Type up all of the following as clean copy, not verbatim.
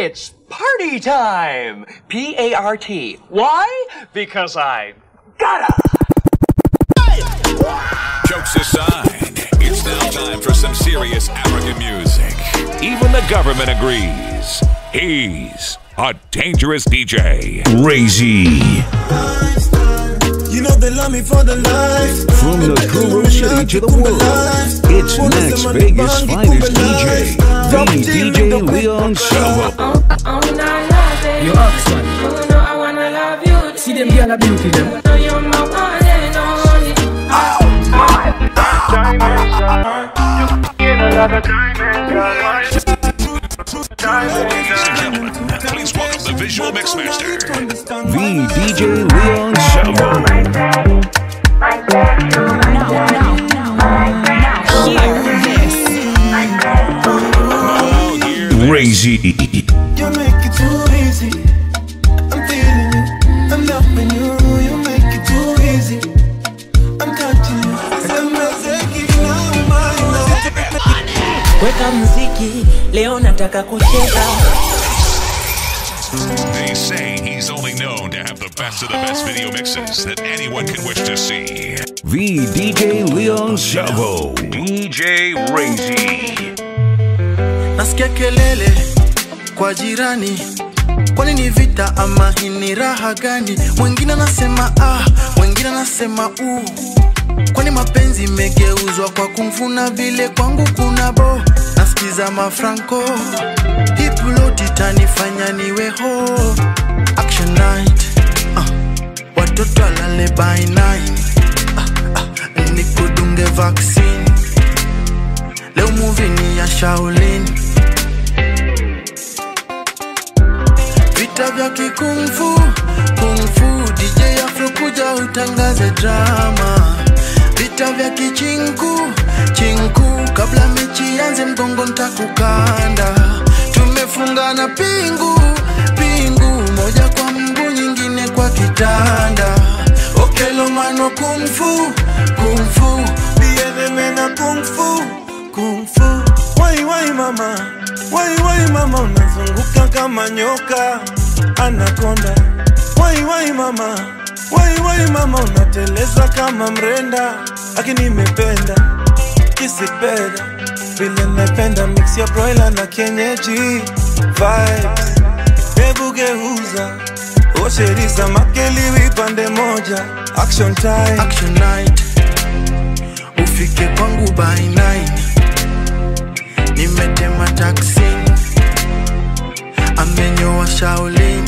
It's party time! P-A-R-T. Why? Because I gotta! Jokes aside, it's now time for some serious African music. Even the government agrees. He's a dangerous DJ. Rayzzy. You know they love me for the life. From the Guru City to the world, it's Next Vegas' finest DJ, the DJ Leon Savo. You ask one. I wanna love you. See them girl a beauty them. No, you're my one and only. Ladies and gentlemen, please welcome the visual mix master, The DJ Leon Savo. Rayzzy. You make it too easy. I'm feeling you. I'm loving you. You make it too easy. I'm touching you. Weka muziki, leo nataka kucheza. They say he's only known to have the best of the best video mixes that anyone can wish to see. The DJ Leon Savo. DJ Rayzzy. Nasikia kelele kwa jirani. Kwani ni vita ama hii ni raha gani? Mwingine anasema mwingine anasema Kwani mapenzi megeuzwa kwa kumfuna vile kwangu kuna bo. Nasikiza mafranco. Hip load itanifanya niwe ho. Action night. Watoto alale by 9. Nikudunge vaccine. Leo movie ni ya Shaolin. Vita vya kikungfu. Kungfu DJ Afro kuja utangaze drama. Vita vya kichinku. Chinku kabla mechi yanze mgongo ntakukanda. Tumefungana pingu. Pingu moja kwa mguu nyingine kwa kitanda. Okelo mano kungfu. Kungfu biene mena kungfu. Kungfu wai mama. Wai mama unazunguka kama nyoka anakonda. Wai mama. Wai mama unateleza kama mrenda. Lakini nimependa kisipenda vile napenda mix ya broiler na kienyeji vibes. Hebu geuza osheriza makeliwi pande moja. Action time. Action night. Ufike kwangu by 9. Nimetema taxi. Amenyoa Shaolin.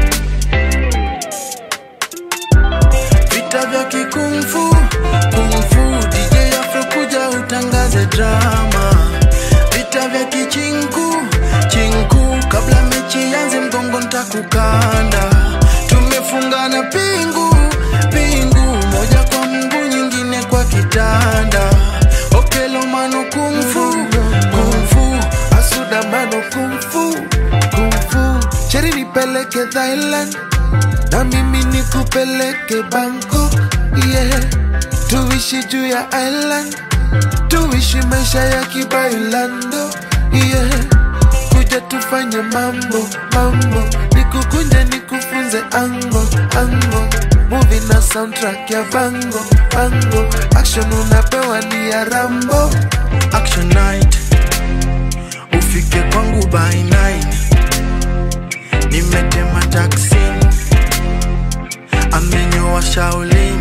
Vita vya kikungfu. Kungfu DJ Afro kuja utangaze drama. Vita vya kichinku. Chinku kabla mechi yanze mgongo ntakukanda. Tumefungana pingu. Pingu moja kwa mguu nyingine kwa kitanda. Okelo mano kungfu. Kungfu asuda mano kungfu. Kungfu cheri nipeleke Thailand. Na mimi nikupeleke Bangkok. Yeah. Tuishi juu ya island. Tuishi maisha ya kibailando. Yeah. Kuja tufanye mambo. Nikukunje nikufunze ango. Movie na soundtrack ya bango. Action unapewa ni ya Rambo. Action night. Ufike kwangu by 9. Nimetema taxi. Amenyoa Shaolin.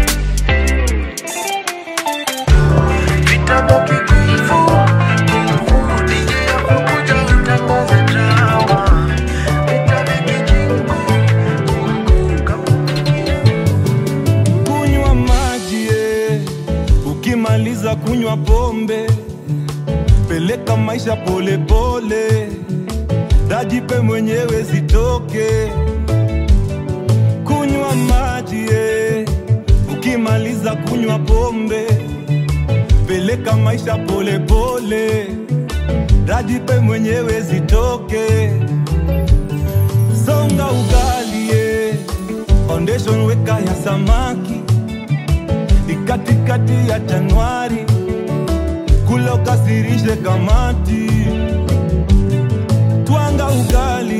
Vita vya kikungfu. Kungfu DJ Afro kuja utangaze drama. Vita vya kichinku. Kunywa maji ukimaliza kunywa pombe. Peleka maisha pole pole. Dajipe mwenyewe zitoke. Kunywa maji ukimaliza kunywa pombe. Peleka maisha pole pole. Dajipe mwenyewe zitoke. Songa ugali foundation weka ya samaki. Katikati ya Januari. Kula ukasirishe kamati. Twanga ugali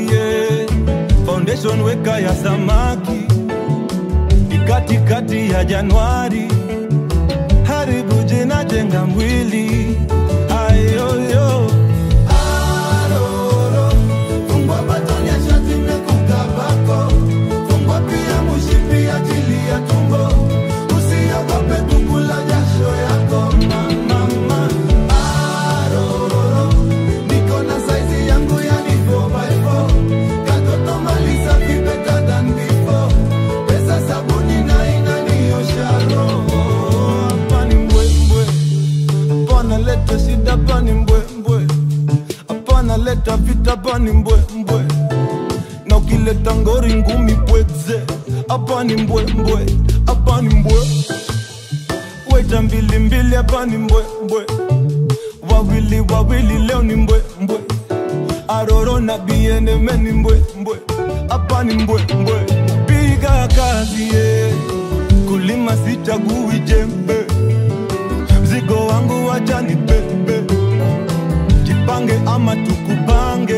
Foundation weka ya samaki, katikati ya Januari, haribu jina jenga mwili. Ayoyo aroro, fungwa batoni ya shati mekukabako, fungwa pia mushipi ya jili ya tumbo, usiogope kukula jasho yako mama. Aroro, niko na size yangu ya ni 4x4, katoto malisa vipeta than before, pesa sabuni na inaniosha roho. Hapani mbwembwe, hapana leta shida, hapani mbwembwe, hapana leta vita, hapani mbwembwe, na ukileta ngori ngumi pweze, hapani mbwembwe, hapani mbwe, weta mbili mbili, hapani mbwembwe, wawili leo ni mbwembwe, aroro na biene meni mbwembwe, hapani mbwembwe. Piga kazi kulima sichagui jembe, mzigo wangu wacha ni bebe, jipange ama tukupange,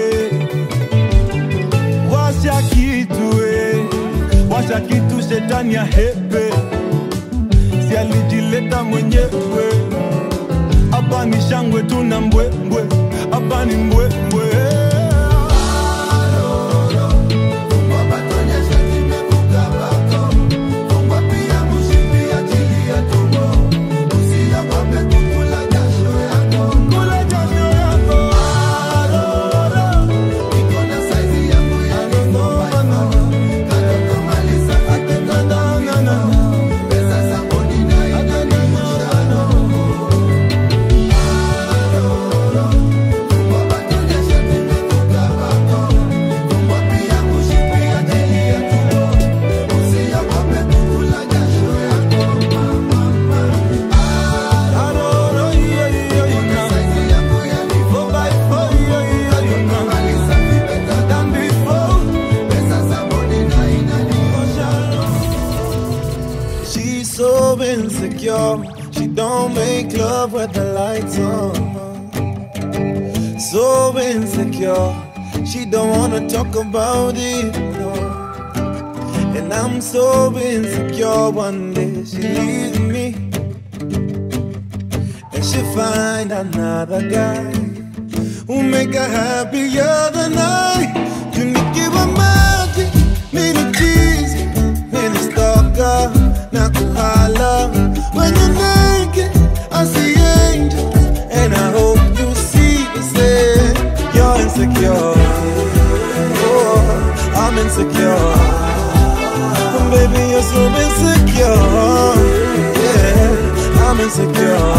washa kitu shetani ya hepe, si alijileta mwenyewe, hapa ni shangwe tuna mbwembwe, hapa ni mbwembwe. She don't make love with the lights on. So insecure, she don't wanna talk about it, no. And I'm so insecure, one day she leaves me, and she find another guy who make her happier than I. You need give her magic, need a cheese, need a stalker, nakuhala. When you're naked, I see angels, and I hope you see the same. You're insecure, oh, I'm insecure, but baby you're so insecure, yeah, I'm insecure.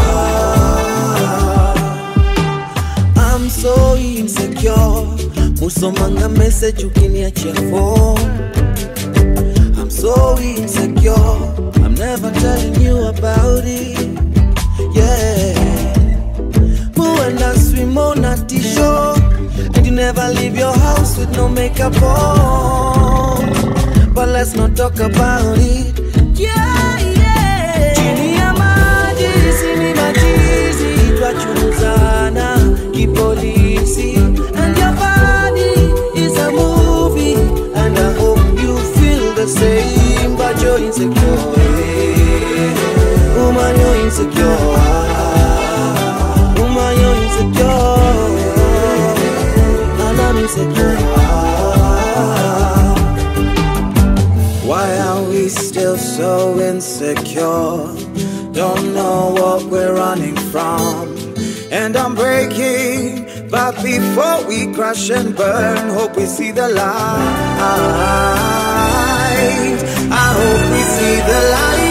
I'm so insecure, musomanga message ukiniachia phone. I'm so insecure, I'm never telling you about it, yeah. Who and I swim on a t-shirt, and you never leave your house with no makeup on. But let's not talk about it, yeah, yeah. Chini ya maji, sini majizi, twachunguzana kipolisi. And your body is a movie, and I hope you feel the same, but you're insecure. Woman, you're insecure. Woman, you're insecure. And I'm insecure. Why are we still so insecure? Don't know what we're running from, and I'm breaking, but before we crash and burn, hope we see the light. I hope we see the light.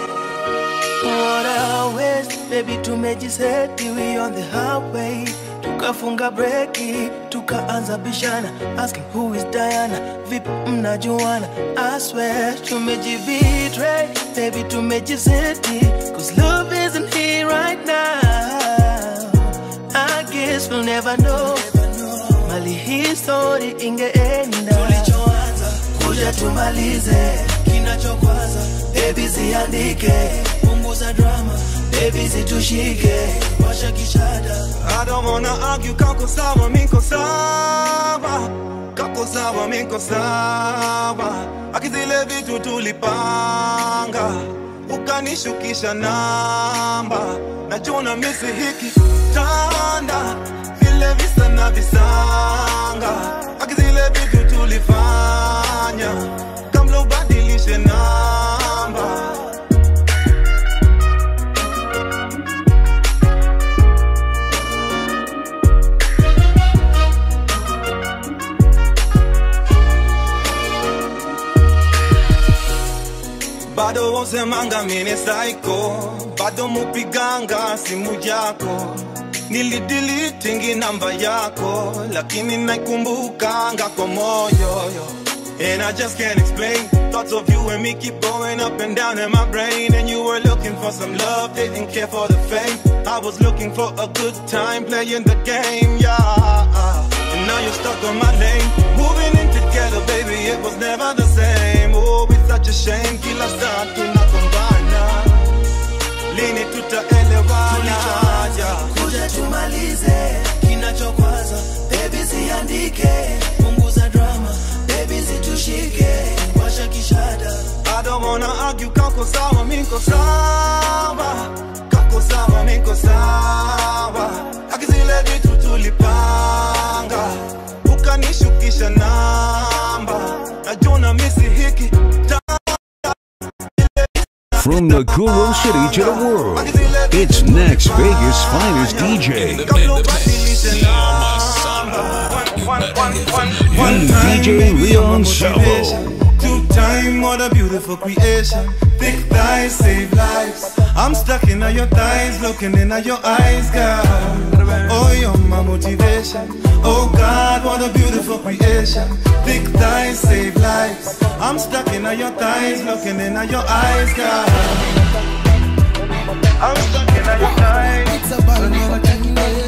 Baby, to make you said we on the highway to tukafunga breki, tukaanza bishana, asking who is Diana, vipi mnajuana. I swear tumejibetray, baby tumejiseti, cause love isn't here right now. I guess we'll never know mali hii story ingeenda. Tulichoanza kuja tumalize, kinachokwaza baby ziandike, punguza drama baby zitushike, washa kishada. I don't wanna argue, kako sawa miko sawa, kako sawa miko sawa. Akizile vitu tulipanga, ukanishukisha namba, najua misi hiki tanda, vile visa na visanga. Akizile vitu tulifanya, kamlo badilishe namba. Bado wosemanga mine psycho, bado mupiganga simu yako. Nilideletingi namba yako, lakini naikumbukanga kwa moyo. And I just can't explain, thoughts of you and me keep going up and down in my brain. And you were looking for some love, didn't care for the fame. I was looking for a good time playing the game, yeah. And now you're stuck on my lane, moving in together, baby, it was never the same. Oh, it's such a shame, kila saa tunakombana, lini tutaelewana. Kuja tumalize, kinachokwaza baby ziandike, punguza drama baby zitushike, washa kishada. I don't wanna argue, kako sawa miko sawa, kako sawa miko sawa. Akizile vitu tulipanga, ukanishukisha namba, najua misi hiki. From the Kuro City to the world, it's Next Vegas' finest DJ. DJ Leon Savo. Two-time, what a beautiful creation. Thick thighs save lives. I'm stuck in your thighs, looking in your eyes, girl. Oh, you're my motivation. Oh God, what a beautiful creation. Thick thighs save lives. I'm stuck in your thighs, looking in your eyes, girl. I'm stuck in your thighs. It's about another thing.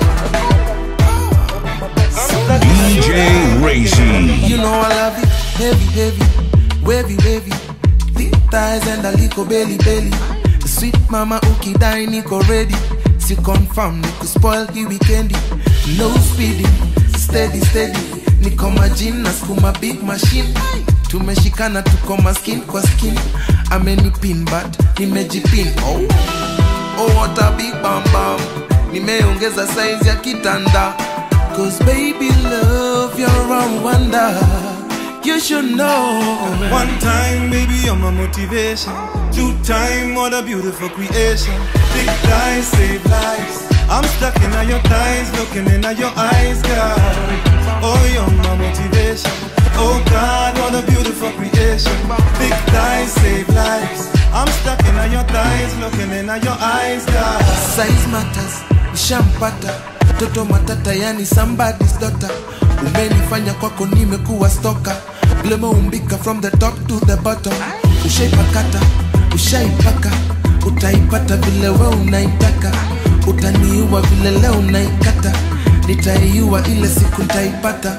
DJ Rayzzy. You know I love it, heavy, heavy, wavy, wavy, thick thighs and a little belly, belly. Sweet mama ukidai niko ready. Si confirm niko spoil hii weekendi. No speeding, steady, steady. Niko majin na skuma big machine. Tumeshikana tuko maskin kwa skin. Amenipin but nimejipin. Oh, oh what a big bam bam. Nimeongeza size ya kitanda. Cause baby love, you're a wonder. You should know. One time, baby, you're my motivation. Two-time, what a beautiful creation. Thick thighs save lives. I'm stuck in your thighs, looking in your eyes, girl. Oh, you're my motivation. Oh God, what a beautiful creation. Thick thighs save lives. I'm stuck in your thighs, looking in your eyes, girl. Size matters, nishampata. Toto matata yani somebody's daughter. Umenifanya kwako nimekuwa stalker. Blemo umbika from the top to the bottom. Ushaipakata, ushaipaka. Utaipata vile we unaitaka. Utaniua vile leo unaikata. Nitaiua ile siku nitaipata.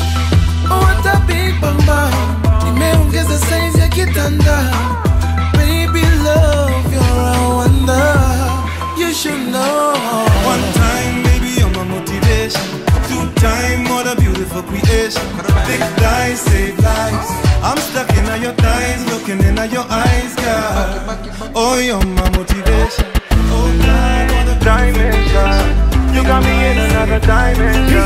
Oh what a big bamba. Nimeongeza size ya kitanda. Baby love, you're a wonder. You should know. One time, baby, you're my motivation. Two-time, what a beautiful creation. Thick thighs save lives. I'm stuck in your thighs, looking in your eyes, girl. Oh, you're my motivation. Oh God, what a dimension. You got me in another dimension.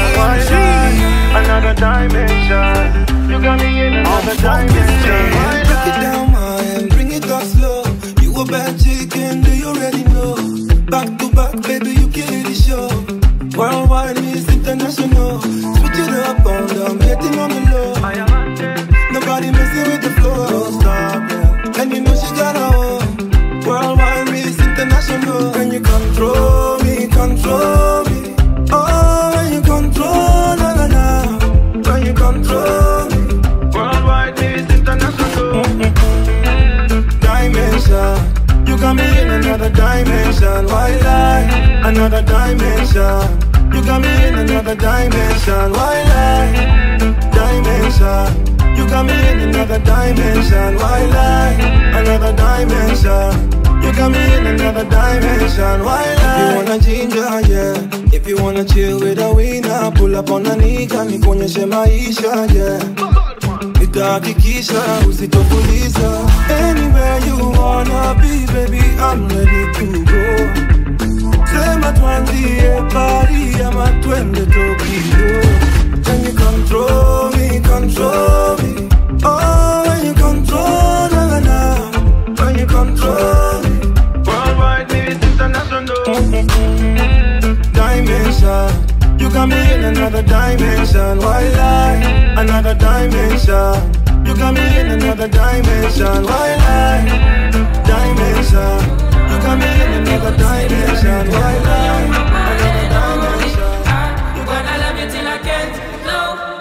Another dimension. You got me in another dimension. Break it down, man, bring it up slow. You a bad chicken, do you already know? Back to back, baby, you kill the show. Worldwide is international. Switch it up on them, getting on the low. Nobody messing with the flow. Don't stop, yeah. And you know she got her own. Worldwide is international. When you control me, control me. Oh, when you got me in another dimension. Why lie? Another dimension. You got me in another dimension. Why lie? Dimension. You got me in another dimension. Why lie? Another dimension. You got me in another dimension. Why lie? If you wanna ginger, yeah. If you wanna chill with a winner, pull up on a nigga, nikuonyeshe maisha, yeah. Nitahakikisha usitopuliza. Anywhere you wanna be, baby, I'm ready to go. Sema tuanzie Paris ama twende Tokyo. When you control me, control me. Oh, when you control, na na. When you control me. Worldwide, maybe it's international. Dimension. You got me in another dimension. Why lie? Another dimension. You got me in another dimension. Why lie? Dimension. You got me in another dimension. Why lie? Another dimension. You gonna love you till I can't. No.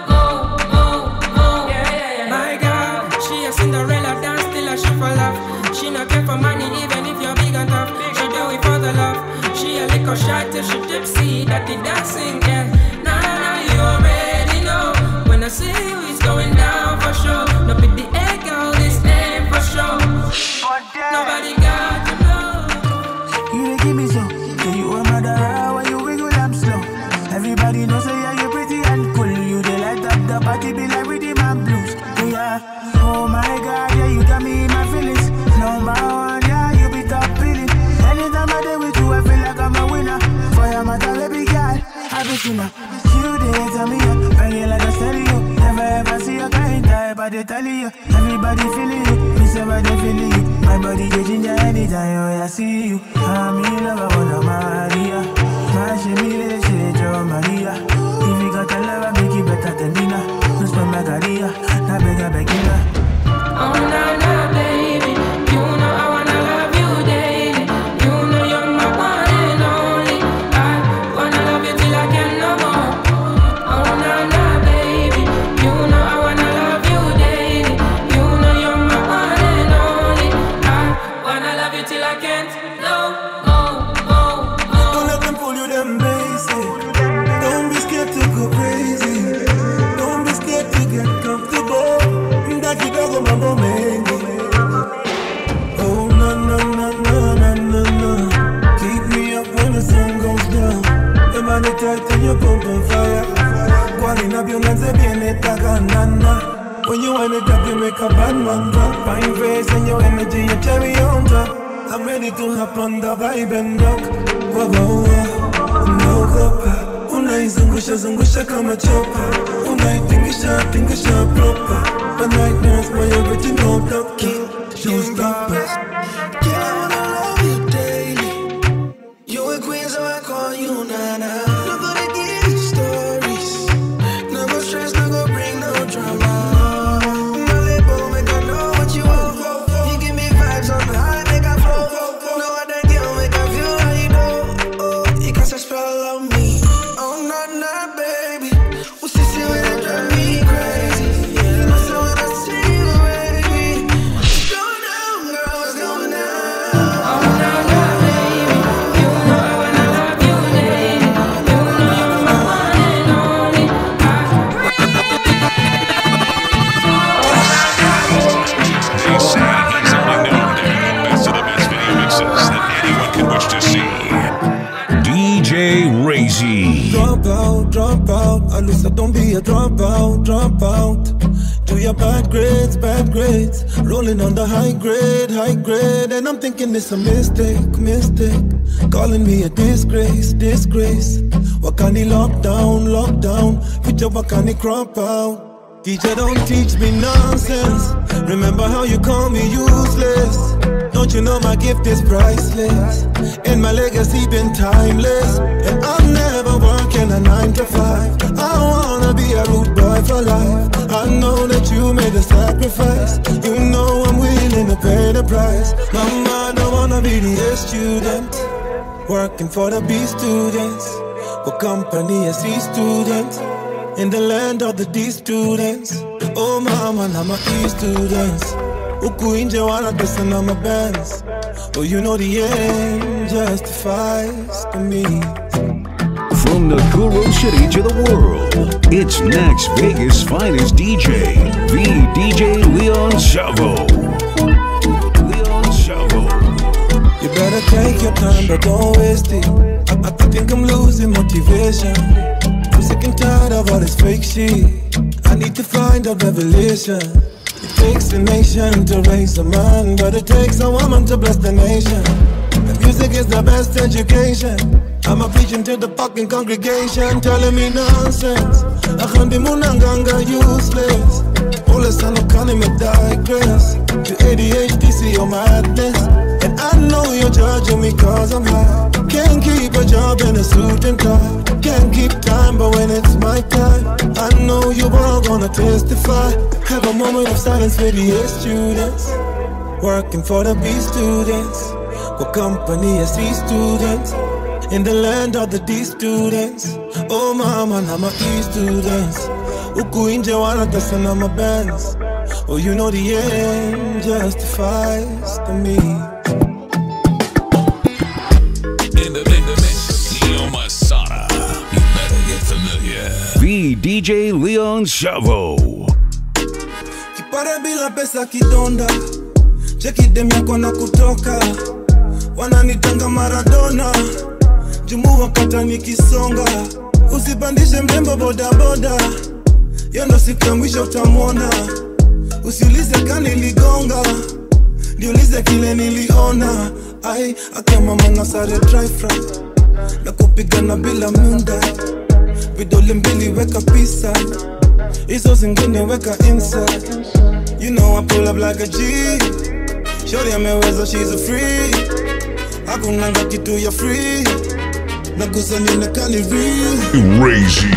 My girl, she a Cinderella dance till I shoot for love. She not care for money even if you're big and tough. She do it for the love. She a little shy till she tipsy. That the dancing, yeah. Nah, you already know. When I see you, it's going down for sure. No big the egg, girl, this name for sure. Nobody got to know. You dey give me so. Yeah, you are mother when you wiggle, I'm slow. Everybody knows that yeah, you pretty and cool. You dey light up the party, be like rhythm and blues. Yeah, oh my God, yeah, you got me in my feelings. Number one, yeah, you be top feeling. Anytime I dey with you, I feel like I'm a winner. For your mother, baby girl, I be sinner. You dey tell me up, banging like a stereo. Never ever see a kind type, but they tell you. Everybody feeling you, me say but they feeling you. My body dey ginger anytime I see you. I'm in love, I wanna Maria. My shimmy, they say Joe Maria. If you got a love, I make it better than dinner. No spend my career, na beg beginner. Oh na na baby, you know I wanna love you daily. You know you're my one and only. I wanna love you till I can't no more. Oh na na baby, you know I wanna love you daily. You know you're my one and only. I wanna love you till I can't no more. Don't let them pull you them basic. Don't be scared to go crazy. Don't be scared to get comfortable. That you don't go mambo mengi. Oh na na na na na na na. Keep me up when the sun goes down. The man is tight and you pump on fire. Calling up your man's a bien nana. When you wind it up, you make a bad man drop. Fine face and your energy, you cherry on top. I'm ready to hop on the vibe and rock. Whoa, whoa, whoa. No copa. Unaizungusha kama chopa. Unaitingisha proper. But night nurse, my original donkey. Showstoppers. Yeah, I wanna love you daily. You a queen, so I call you Nana. Nobody give you stories. No go stress, no go bring no drama. My label make I know what you want. You give me vibes on the high, make I flow. No other girl make I feel how you know. Oh, you cast a spell on me. Oh, Nana, baby. What's this here when it drive me crazy? Yeah, that's how when I see you, baby. What's going on, girl? What's going on? Oh na na baby, you know I wanna love you daily. You know you're my one and only. They say he's only known to have the best of the best video mixes that anyone can wish to see. DJ Rayzzy. Drop out. At least I don't be a dropout. Do your bad grades. Rolling on the high grade. And I'm thinking it's a mistake. Calling me a disgrace. Wakani lockdown. Future Wakani crop out. Teacher, don't teach me nonsense. Remember how you call me useless. Don't you know my gift is priceless? And my legacy been timeless. And I'm never working a 9 to 5. I wanna be a rude boy for life. I know that you made a sacrifice. You know I'm willing to pay the price. Mama, don't wanna be the A student, working for the B students. For company as C students, in the land of the D students. Oh mama, na ma E students. Uku inje wana pesa na mabands. Oh, you know the end justifies the means. From the Kuro City to the world, it's Nax Vegas' finest DJ, the DJ Leon Savo. Leon Savo. You better take your time, but don't waste it. I think I'm losing motivation. I'm sick and tired of all this fake shit. I need to find a revelation. It takes a nation to raise a man, but it takes a woman to bless the nation. The music is the best education. I'm a preaching to the fucking congregation, telling me nonsense. I can't be munanganga useless. All the son of Connie me digress. To ADHD, see your madness. And I know you're judging me cause I'm high. Can't keep a job in a suit and tie. Can't keep time, but when it's my time, I know you're all gonna testify. Have a moment of silence for the A students, working for the B students. What company I see students in the land of the D students. Oh mama, I'm a E students. Uku inje wanatasa na mabands. Oh, you know the end justifies the means. In the mix, Leon Masada. You better get familiar. The DJ Leon Savo. Kipara bila pesa kidonda. Cheki dem yako na kutoka. Wananitanga Maradona. Jumu wakata nikisonga. Usipandishe mrembo boda boda. Yondo siku ya mwisho utamwona. Usiulize kani ligonga. Niulize kile niliona. Ai, akema mama sare dry fry. Na kupigana bila munda. Vidole mbili weka pisa. Hizo zingine weka inside. You know I pull up like a G. Shorty ameweza, she's a free. Hakunanga kitu ya free. Nakusanya na kani real. Rayzzy.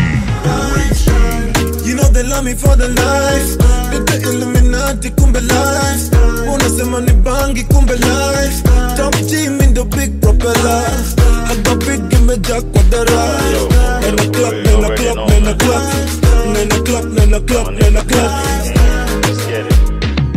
You know they love me for the life. They the Illuminati kumbe life. Unasema ni bangi kumbe life. Top team in the big propeller. I got big give me jack with the ride. And the clock, and the clock, and the clock. And the clock, and the clock, and the clock. Let's get it.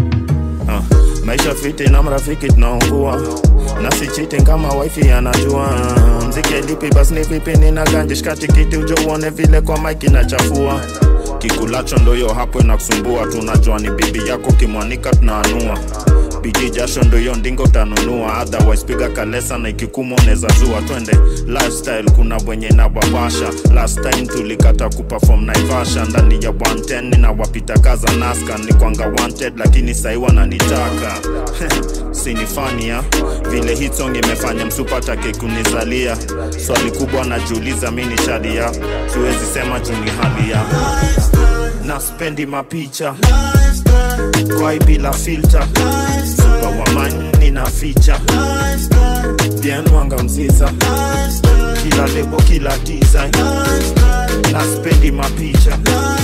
Maisha fiti na mrafiki tunaungua. Na si cheating kama wifi anajua. Mziki lipi basi ni vipi nina ganja. Shika tikiti uje uone vile kwa mic inachafua. Kikulacho ndo yo hapo inakusumbua. Tunajua ni bibi yako kimwanika tunaanua. Bigi jasho ndo yo ndingo utanunua. Otherwise piga kalesa na ikikumu uneza zua. Twende lifestyle kuna wenye na wabasha. Last time tulikata kuperform Naivasha. Ndani ya 110 na wapita kaza Naska. Ni kwanga wanted lakini sai wananitaka. Sinifania vile hit song imefanya msupata kekunizalia. Swali kubwa najiuliza mimi ni shadia. Siwezi sema juu ni hali ya na spendi mapicha kwai bila filter. Super woman na feature. Bien wanga mziza. Kila lebo kila design. Na spendi mapicha.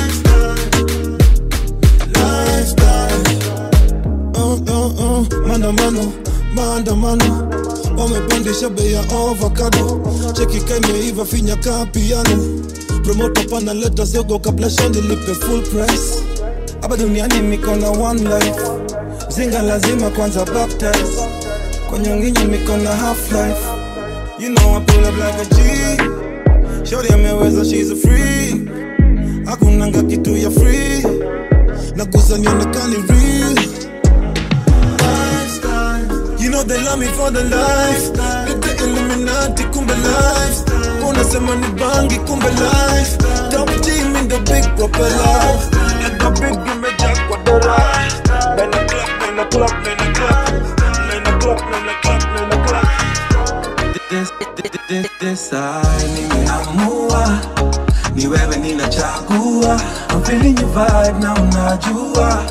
Maandamano wamepandisha bei ya avocado. Cheki kaiva finya ka piano. Promoter pana leta zogo kabla shandi lipe full price. Hapa duniani niko na one life. Zinga lazima kwanza baptize. Kwa nyonginyo niko na half life. You know I pull up like a G. Shorty ameweza, she's a free. Hakunanga kitu ya free. Nakusanya na kani real. You know they love me for the life. The Illuminati kumbe life. Unasema ni bangi kumbe life. Top team in the big propeller. And the big give me jack with the ride. Then the clock, then the clock, then the clock. Then the clock, then the clock, then the clock. This I nimeamua. Ni wewe ninachagua. I'm feeling your vibe na unajua.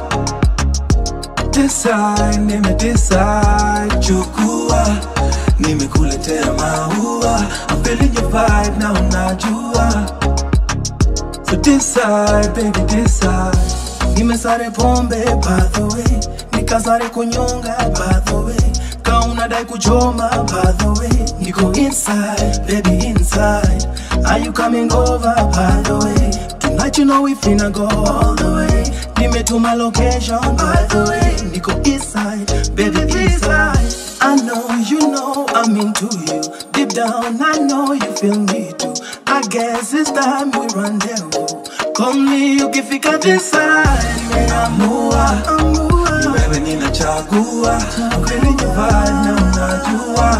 Decide, nimedecide, chukua. Nimekuletea maua. I'm feeling your vibe na unajua. So decide, baby decide. Nimesare pombe by the way. Nikasare kunyonga by the way. Kaunadai kuchoma by the way. Niko inside, baby inside. Are you coming over by the way? Tonight you know we finna go all the way. Nimetuma location by the way. Niko east side, baby east side. I know you know I'm into you. Deep down, I know you feel me too. I guess it's time we rendezvous. Come me, ukifika this side, nimeamua. Ni wewe ninachagua. I'm feeling your vibe, na unajua.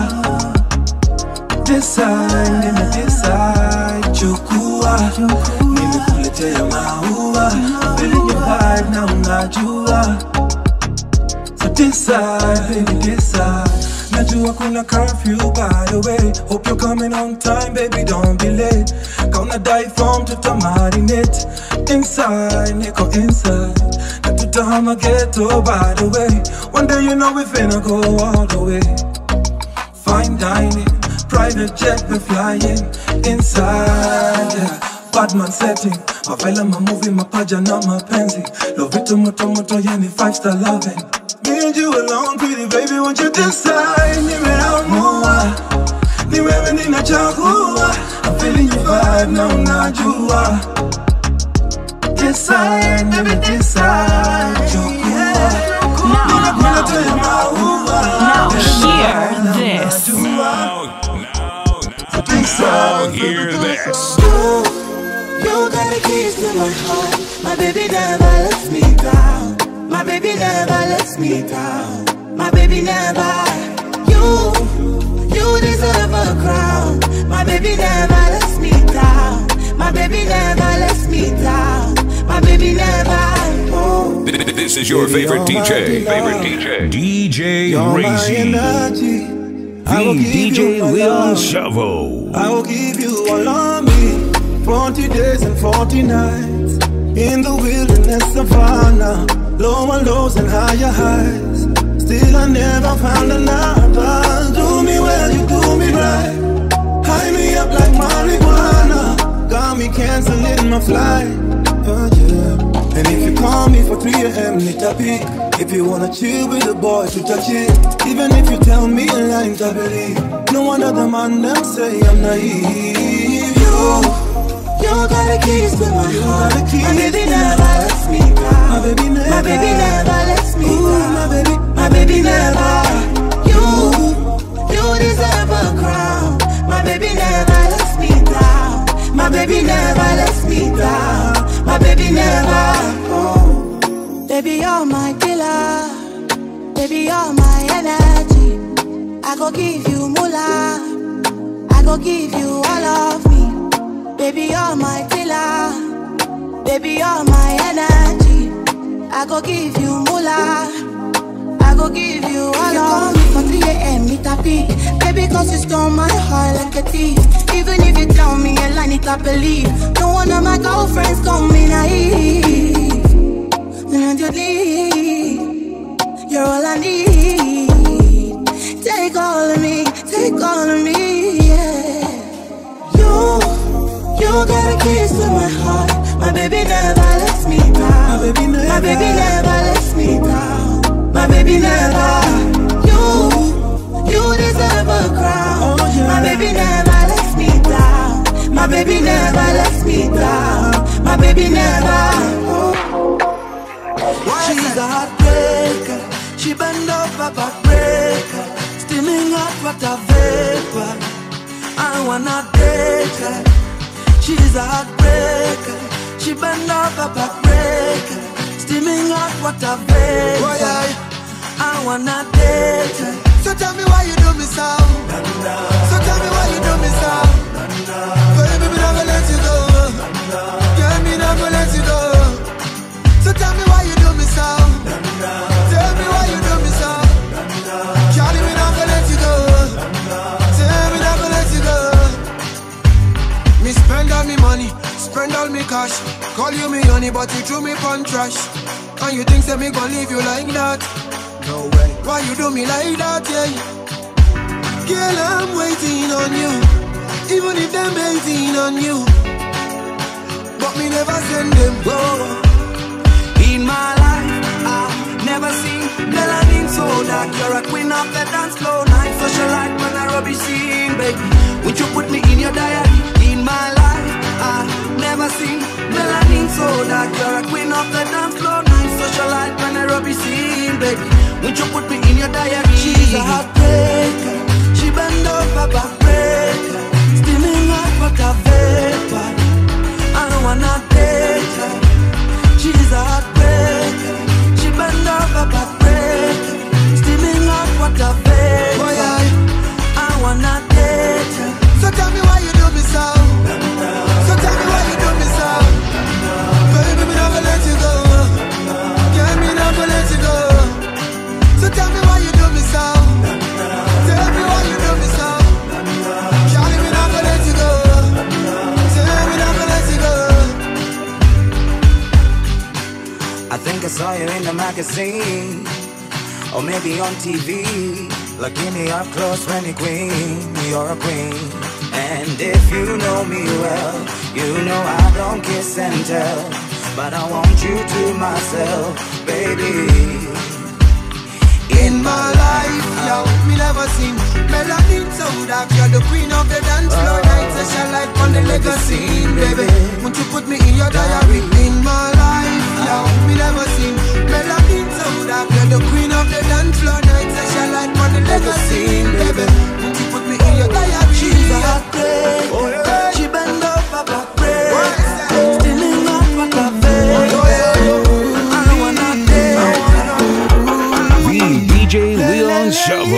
Decide, nimedecide, chukua. Nimekuletea maua. I'm feeling your vibe, na unajua. So decide, baby, decide. Najua kuna curfew, by the way. Hope you're coming on time, baby, don't be late. Gonna die from to marinate. Inside, niko inside. Na tutahama ghetto, by the way. One day you know we finna go all the way. Fine dining, private jet, we flying. Inside, yeah. Badman setting. Mavela, my movie, mapaja na mapenzi. Love it moto moto, yani 5-star loving. Me and you alone, pretty baby, won't you decide? Nimeamua, ni wewe ninachagua. I'm feeling your vibe, na unajua. Decide, baby, decide. Chukua. Nimekuletea maua. Now hear this. Now hear this. You got the keys to my heart. My baby never lets me down. My baby never lets me down. My baby never. You deserve a crown. My baby never lets me down. My baby never lets me down. My baby never. Oh. This is your favorite DJ. DJ Rayzzy. The DJ Leon Savo. I will give you all of me. 40 days and 40 nights. In the wilderness savannah. Lower lows and higher highs. Still I never found another. Do me well, you do me right. High me up like marijuana. Got me canceling my flight. Yeah. And if you call me for 3 AM, need a pick. If you wanna chill with the boys, to touch it. Even if you tell me a line, I believe. No one other man them say I'm naive. You got the keys to my heart. My baby never lets me down. My baby never lets me down. My baby never. You deserve a crown. My baby never lets me down. My baby never lets me down. My baby never. Oh. Baby, you're my killer. Baby, you're my energy. I go give you moolah. I go give you all of me. Baby, you're my killer. Baby, you're my energy. I go give you moolah. I go give you all of me. For 3 AM, it a peak. Baby, cause you stole my heart like a thief. Even if you tell me a line, it I believe. No one of my girlfriends call me naive. And you leave. You're all I need. Take all of me. Take all of me, yeah. You got the keys to my heart. My baby never lets me down. My baby never lets me down. My baby never. You deserve a crown. Oh, yeah. My baby never lets me down. My baby never lets me down. My baby never. Oh. She's a heartbreaker. She bend over backbreaker. Steaming hot water vapor. I wanna date her. She's a heartbreaker. She bend over backbreaker. Steaming hot water vapor. I wanna date her. So tell me why you do me so. So tell me why you do me so. Baby, me never let you go. Yeah, me never let you go. So tell me why you do me so. Tell me why you do me so. Charlie, me never let you go. Tell me never let you go. Me spend all me money, spend all me cash. Call you me honey, but you threw me pon trash. And you think say me gon' leave you like that? No way. Why you do me like that, yeah? Girl, I'm waiting on you. Even if them waiting on you. But me never send them go. In my life, I've never seen melanin so dark. You're a queen of the dance floor. Night socialite when I rubbish scene, baby. Would you put me in your diary? In my life, I've never seen melanin so dark. You're a queen of the dance floor. Night socialite on a rubby scene, baby. Won't you put me in your diary? She's a heartbreaker. She bend over backbreaker. Steaming hot water vapor. I don't wanna date her. She's a heartbreaker. She bend over backbreaker. Steaming hot water vapor. Boy, I wanna date her. So tell me why you do me so. So tell me why you do me so. Baby, me never let you go. Yeah, me never let you go. So tell me why you do me so. Tell me why you do me so. Charlie, me never let you go. Tell me never let you go. I think I saw you in the magazine, or maybe on TV. Looking me up close when you're queen, you're a queen. And if you know me well, you know I don't kiss and tell, but I want you to myself, baby. In my life, yo, me never seen melanin so dark. You're the queen of the dance floor. Nights a shine like on the legacy, baby. Won't you put me in your diary? In my life, yo, me never seen melanin so dark. You're the queen of the dance floor. Nights a shine like on the legacy, baby. Won't you put me in your diary? She's a heartbreaker. She bend over backbreaker. Steaming up like a veil. I don't wanna date. DJ Leon Savo.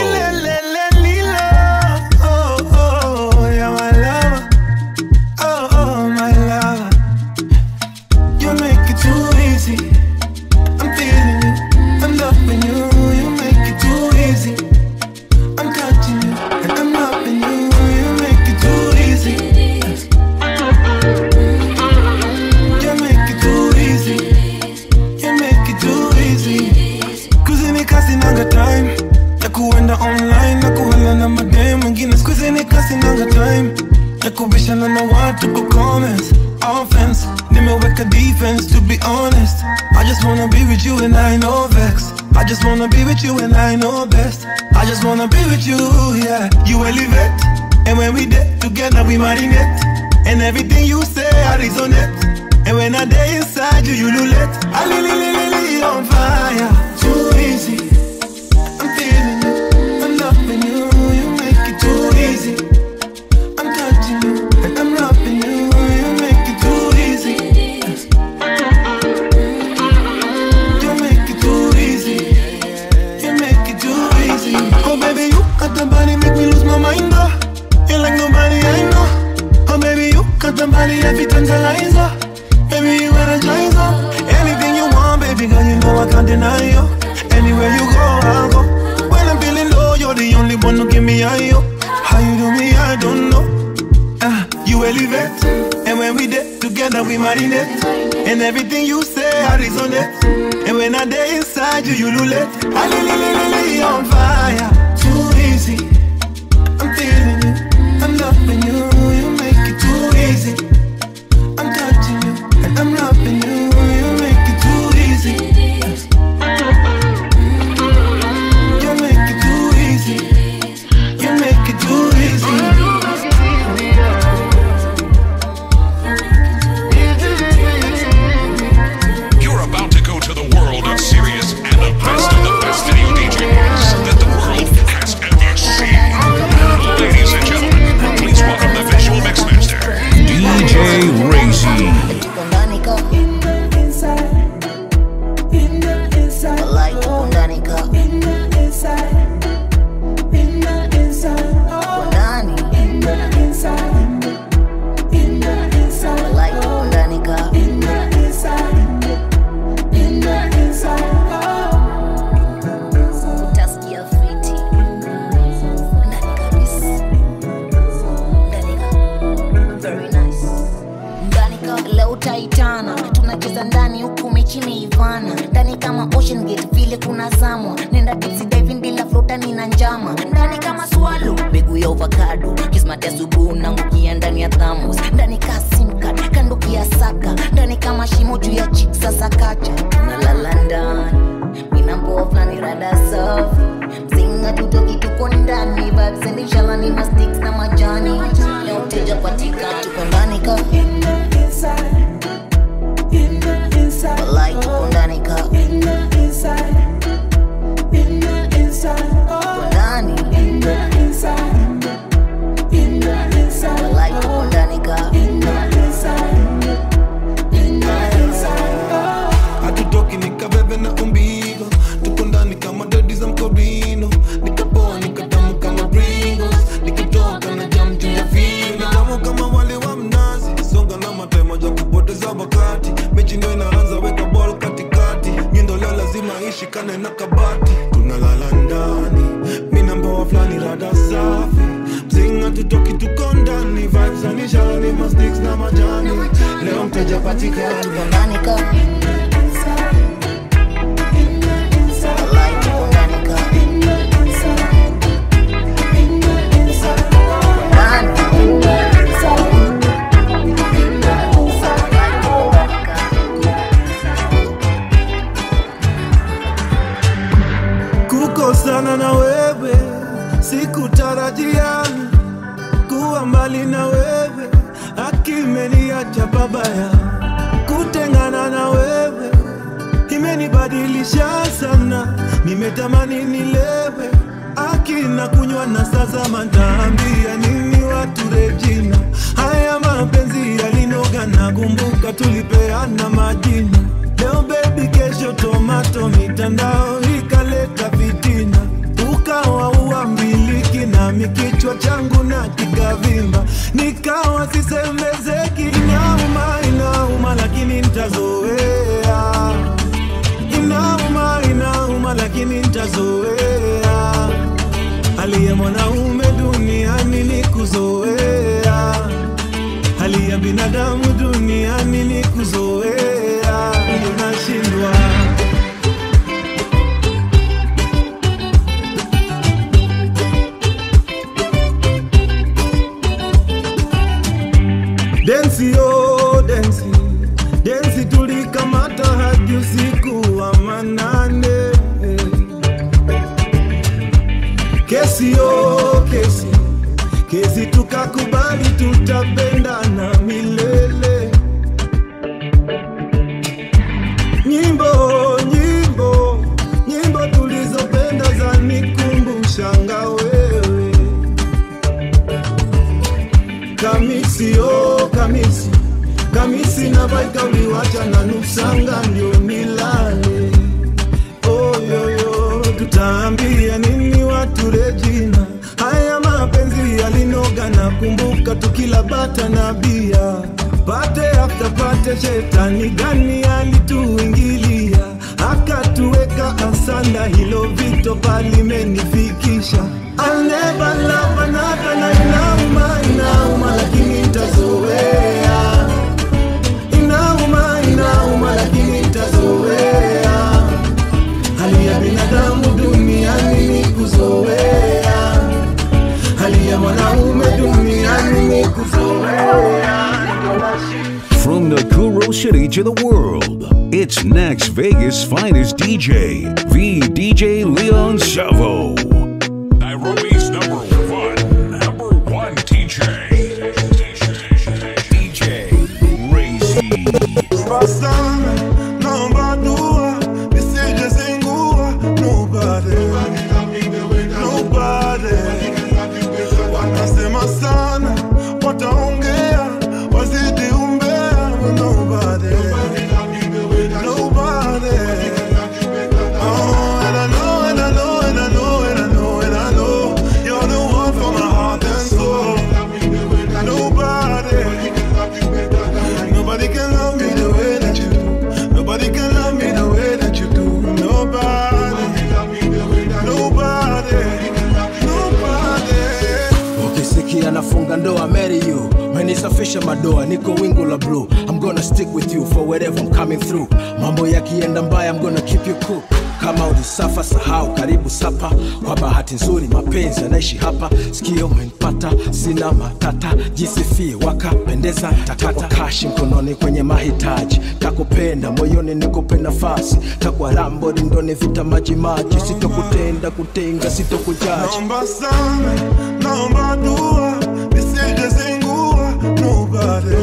Oh, yeah, my lover. Oh, my lover. You make it too easy. I'm feeling you. I'm loving you. You make it too easy. I'm touching you. And I'm loving you. You make it too easy. You make it too easy. You make it too easy. Kasi nanga time ya kuenda online na kuhala na madem wengine squeeze ni kasi nanga time ya kubishana na watu kwa comments offense nimeweka defense to be honest I just wanna be with you and I know vex I just wanna be with you and I know best I just wanna be with you yeah you elevate and when we did together we marinate and everything you say I resonate and when I day inside you you lulette I li on fire too easy I'm feeling you, I'm loving you, you make it too easy. I'm touching you, and I'm loving you, you make it too easy. You make it too easy. You make it too easy. Oh baby, you got the body, make me lose my mind, oh. You like nobody I know. Oh baby, you got the body, every tantalizer. Baby, you energizer. Anything you want, baby girl, you know I can't deny you. Anywhere you go, I'll go. When I'm feeling low, you're the only one who give me high, yo. How you do me, I don't know. You elevate, and when we did together, we marinate. And everything you say, I resonate. And when I day inside you, you lulette. I li on fire, too easy. I'm feeling you, I'm loving you, you make it too easy. I'm touching you, and I'm loving you, you make it too easy. You're about to go to the world of serious and the best of the best video DJs that the world has ever seen. Ladies and gentlemen, please welcome the visual mixmaster, DJ Rayzzy. Tunacheza ndani huku mechi imeivana ndani kama ocean gate vile kuna zamwa nenda tipsy diving bila flota nina njama ndani kama swallow mbegu ya avocado kismati asubuhi na mkia ndani ya thermos ndani ka sim card kando kia saka ndani kama shimo juu ya chick sasa kacha tunalala ndani mina mpoa flani rada safi mzinga tutoki tuko ndani vibes and inshallah ni sticks na majani leo teja patika tuko ndani ka inside. In the inside, like on Danica. kusanisha ni masticks na majani. Leo mteja patikani. Ndani ka Kukosana na wewe sikutarajia, kuwa mbali na wewe akimeniacha babaya. Kutengana na wewe imenibadilisha sana, nimetamani nilewe akina kunywa na sasa mataambia nini watu Regina. Haya mapenzi yalinoga na kumbuka tulipeana majina. Leo baby kesho tomato, mitandao ikaleta fitina. Ukawa uambiliki na mikichwa changu na kikavimba, nikawa sisemezeki. Inauma, inauma lakini nitazoea. Inauma, inauma lakini nitazoea. Hali ya mwanaume duniani ni kuzoea, hali ya binadamu duniani ni kuzoea. Ndio nashindwa. Densi oh densi, densi tulikamata hadi usiku wa manane. Kesi oh kesi, kesi tukakubali tutapendana milele. Nyimbo nyimbo, nyimbo tulizopenda zanikumbusha wewe. Kamisi oh kamisi, kamisi na baika uliwacha na nusanga ndio nilale. Oh yo yo, tutaambia nini watu Regina. Haya mapenzi yalinoga na kumbuka tukila bata na bia. Pate after pate, shetani gani alituingilia, akatuweka asanda. Hilo vito palimenifikisha. I'll never love another. Na inauma, inauma lakini nitazoea. Inauma, inauma lakini nitazoea. Hali ya binadamu duniani ni kuzoea, hali ya mwanaume duniani ni kuzoea. From Nakuru City to the world, it's Next Vegas' finest DJ, DJ Leon Savo. Nairobi's number one DJ Rayzzy. Nafunga ndoa, marry you. Menisafisha madoa, niko wingu la blue. I'm gonna stick with you for wherever I'm coming through. Mambo yakienda mbaya, I'm gonna keep you cool. Kama ulisafa sahau, karibu sapa. Kwa bahati nzuri mapenzi yanaishi hapa. Sikio umenipata, sina matata. Jisifie wakapendeza, takata kashi mkononi kwenye mahitaji. Takupenda moyoni nikupe nafasi. Takwa rambo rindoni vita maji maji. Sitokutenda kutenga, sitokujaji. Naomba sana, naomba dua, nisije zingua. Nobody,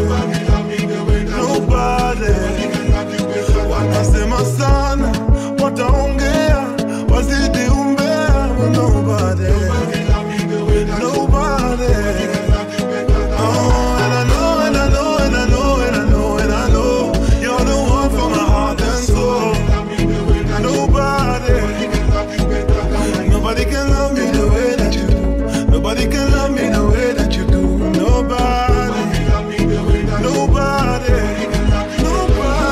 nobody. Wanasema sana, wataongea, wazidi umbea. Nobody, nobody. Oh, and I know, and I know, and I know, and I know, and I know, you're the one for my heart and soul. Nobody, nobody can love me the way that you do. Nobody can love me the way that you do. Nobody, nobody,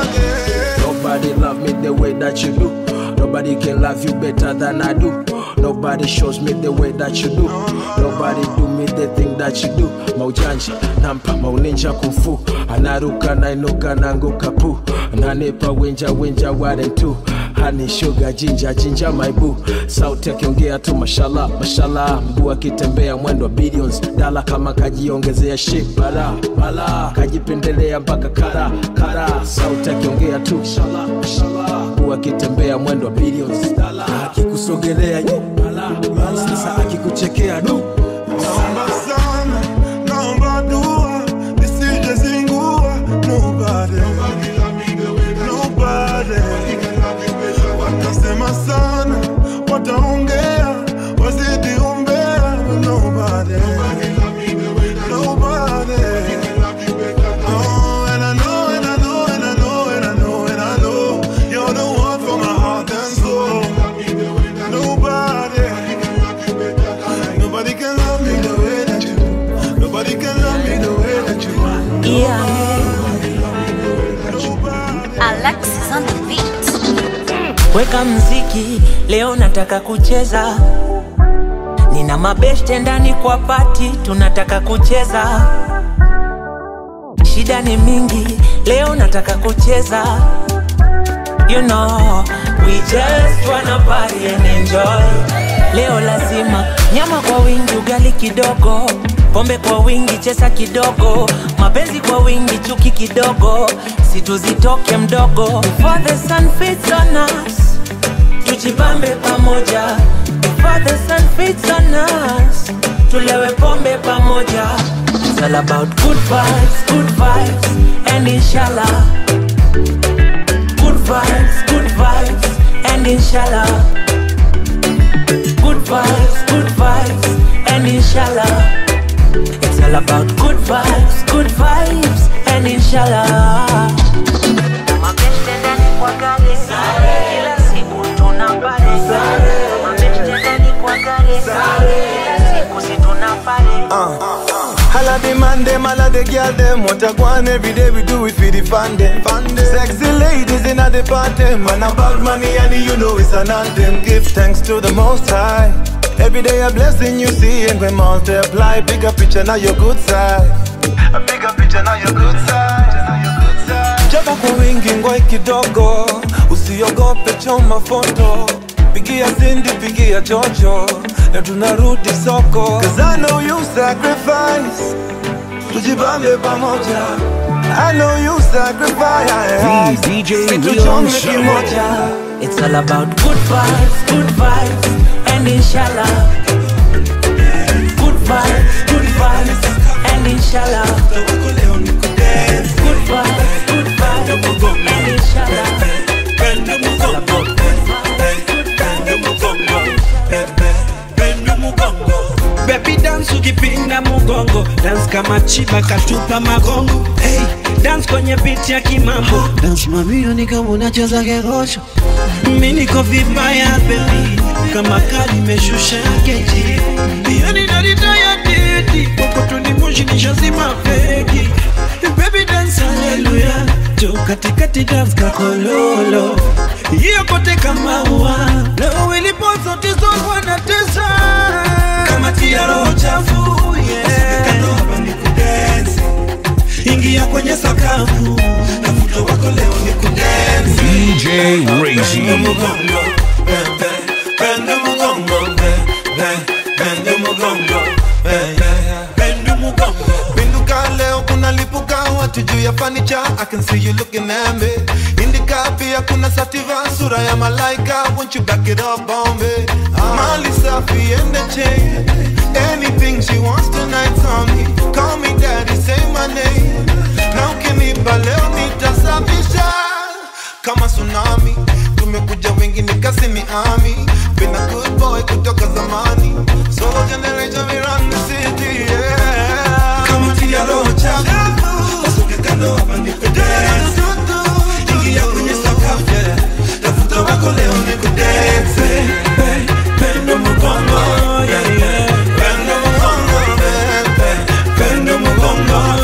nobody. Nobody love me the way that you do. Nobody can love you better than I do. Nobody shows me the way that you do. Nobody do me the thing that you do. Maujanja, nampa, mauninja kufu. Anaruka, nainuka, nanguka pu. Nanepa, winja, ware tu. Honey, sugar, ginger, my boo. Sauti akiongea tu mashallah, mashallah. Mguu akitembea mwendo billions. Dala kama kajiongezea shit, bala. Kajipendelea mpaka kara. Sauti akiongea tu mashallah, mashallah. Mguu akitembea mwendo billions. Dala akikusogelea bala. Sasa akikuchekea du. Naomba sana, naomba dua, nisije zingua. Nobody. Watasema sana, wataongea, wazidi ombea. Nobody. Oh, and I know, you're the one for my heart and soul. Nobody can love me the way that you do. Nobody can love me the way that you do. Alexis on the beat. Weka mziki, leo nataka kucheza. Nina mabeshte ndani kwa party, tunataka kucheza. Shida ni mingi, leo nataka kucheza. You know, we just wanna party and enjoy. Leo lazima nyama kwa wingi, ugali kidogo, pombe kwa wingi, chesa kidogo, mapenzi kwa wingi, chuki kidogo, situzitoke mdogo. Before the sun fits on us, tujibambe pamoja. Before the sun fits on us, tulewe pombe pamoja. It's all about good vibes, and inshallah. Good vibes, and inshallah. Good vibes, and inshallah. It's all about good vibes, and inshallah. Mabeshte ndani kwa gari, kila siku tunapare. Mabeshte ndani kwa gari, kila siku si tunapare. Hala the man them, hala the girl them. What I want every day we do it for the fun them. Sexy ladies in the party, man about money and you know it's an anthem. Give thanks to the Most High. Every day a blessing you see and we multiply. Bigger picture now your good side. A bigger picture now your good side. Jaba kwa wingi ngoi kidogo, usiogope choma foto. Pigia Cindy, pigia Jojo, na tunarudi soko. Cause I know you sacrifice, tujibambe pamoja. I know you sacrifice, DJ Leon Savo. It's all about good vibes, and inshallah. Good vibes, and inshallah. Good vibes, and inshallah. It's all about good Baby dance ukipinda mugongo, dance kama chiba katupa magongo. Hey, dance kwenye beat ya kimambo. Dance mamio ni kama unacheza kerosho. Mimi niko vibaya baby, kama kali meshusha keji. Yani narita ya didi, poko tunimushi nishazima feki. Baby dance hallelujah, jo katikati dance kakololo. Hiyo kote kama ua, leo ilipozo tizo wanatesa. Kama tia roho chafu, yeah. Kando hapa ni kudance, ingia kwenye sakafu, tafuta wako leo ni kudance. DJ Rayzzy. Bend the mugongo, Pinduka leo kuna lipuka watu juu ya furniture. I can see you looking at me. Indika pia kuna sativa sura ya malaika. Won't you back it up on me? Mali safi and the chain. Anything she wants tonight's on me. Call me daddy, say my name. Now kinipa leo nitasafisha kama tsunami. Tumekuja wengi nikasi ni army. Been a good boy kutoka zamani. Solo generation we run the city, yeah. Kama tia roho chafu, usuke kando hapa ni kudance. Ingia kwenye sakafu, yeah. Tafuta wako leo ni kudance. Pendo mugongo, yeah, yeah. Pendo mugongo, pendo mugongo.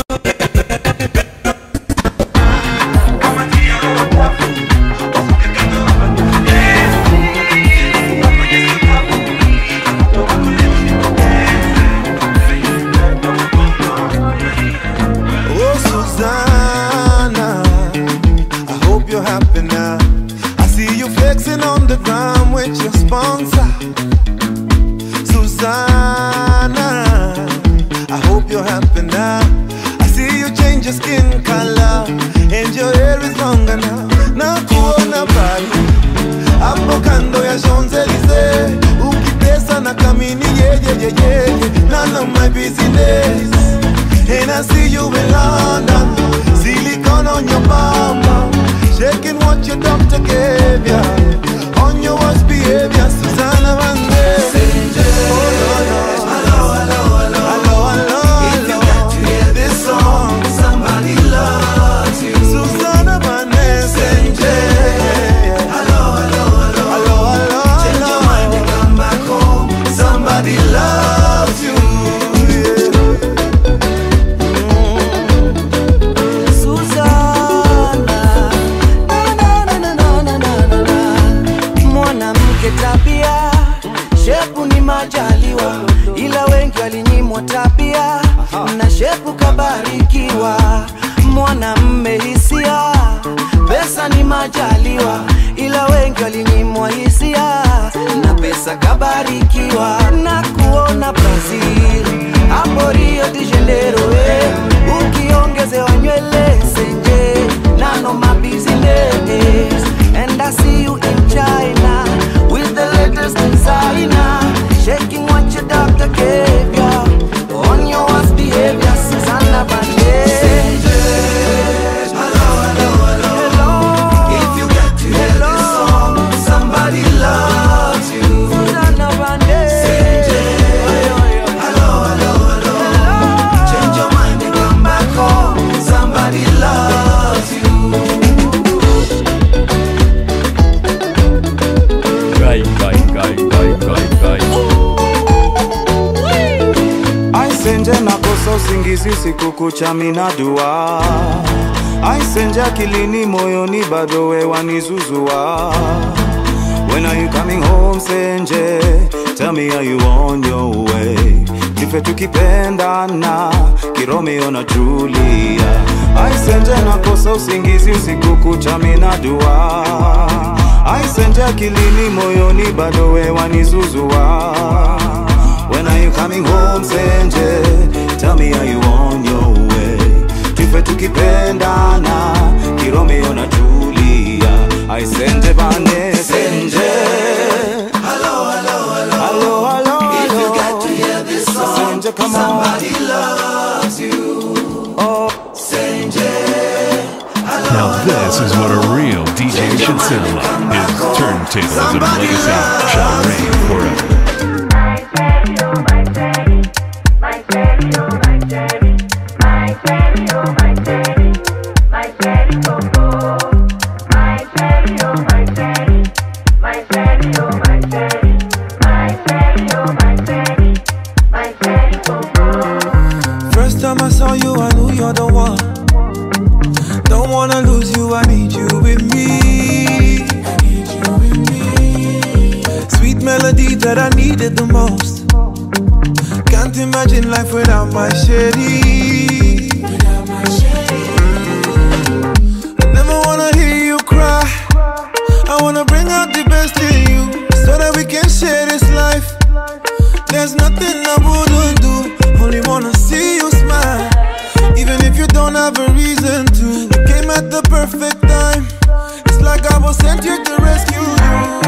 now. I see you change your skin color and your hair is longer now. Na kuona bali hapo kando ya Champs-Elysees, ukitesa na kamini none of my business. And I see you in London, silicone on your mama, shaking what your doctor gave ya, on your worst behavior, Susanna Vande. Somebody loves you. Susanna Vande. Hello, hello, hello. Hello, hello, change your mind and come back home. Somebody loves you. Susanna, mwanamke tabia, shepu ni majaliwa, ila wengi walinyimwa tabia, na shepu kabarikiwa. Mwanamme hisia, pesa ni majaliwa, ila wengi walinyimwa hisia, na pesa kabarikiwa. Na kuona Brazil, hapo Rio de Janeiro, ukiongezewa nywele senje, none of my business. And I see you in China, with the latest designer, shaking what your doctor gave ya, on your worst behavior, Susanna Vande. Somebody loves you. Susanna Vande. Hello, hello, hello. Change your mind and come back home. Somebody loves you. Guy. Aisenje nakosa usingizi usiku kucha mina dua. Aisenje akilini moyoni bado we wanizuzua. When are you coming home Senje? Tell me are you on your way? Kife tukipendana Kiromeo na Julia. Aisenje nakosa usingizi usiku kucha mina dua. Aisenje akilini moyoni bado we wanizuzua. When are you coming home Senje? Tell me are you on your way? Kife tukipendana Kiromeo na Julia. Aisenje bane Senje. Hello, hello, hello. Hello, hello, hello. If you got to hear this song, Senje, come somebody on. loves you. Oh, Senje. Now this is what a real DJ should sound like. His turntables and legacy shall reign forever. First time I saw you, I knew you're the one. Don't wanna lose you, I need you with me. Sweet melody that I needed the most. Can't imagine life without my Sherry. I never wanna hear you cry. I wanna bring out the best in you, so that we can share this life. There's nothing I wouldn't do, only wanna see you smile. Even if you don't have a reason to, you came at the perfect time. It's like I was sent here to rescue you.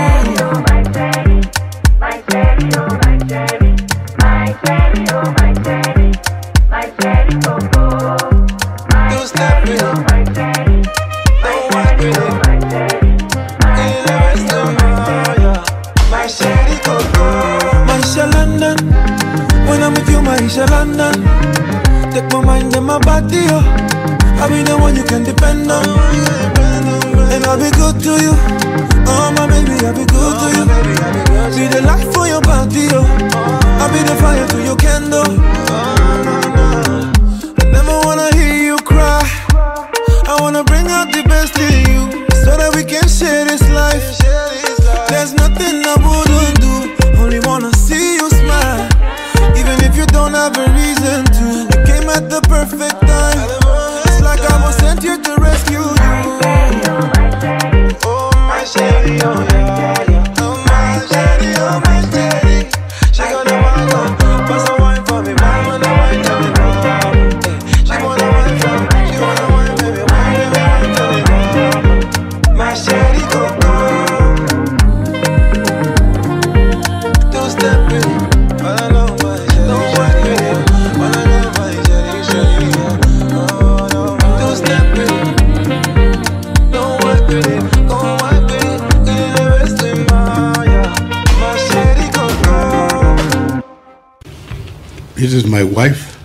Don't step with it, don't walk with it. In the rest of my Sherry Coco. My Shalana, when I'm with you, my Shalana. Take my mind and my body, oh. I'll be the one you can depend on. And I'll be good to you. Oh my baby, I'll be good to you. Be the light for your body, oh. I'll be the fire to your candle. I never wanna hear you cry. I wanna bring out the best in you, so that we can share this life. There's nothing I wouldn't do, only wanna see you smile. Even if you don't have a reason to, you came at the perfect time. It's like I was sent here to rescue you. Oh my Sherry, oh yeah, yeah. Oh my Sherry, oh my Sherry. She gonna wanna pass a wine for me, mama, no wine for me, mama. This is my wife.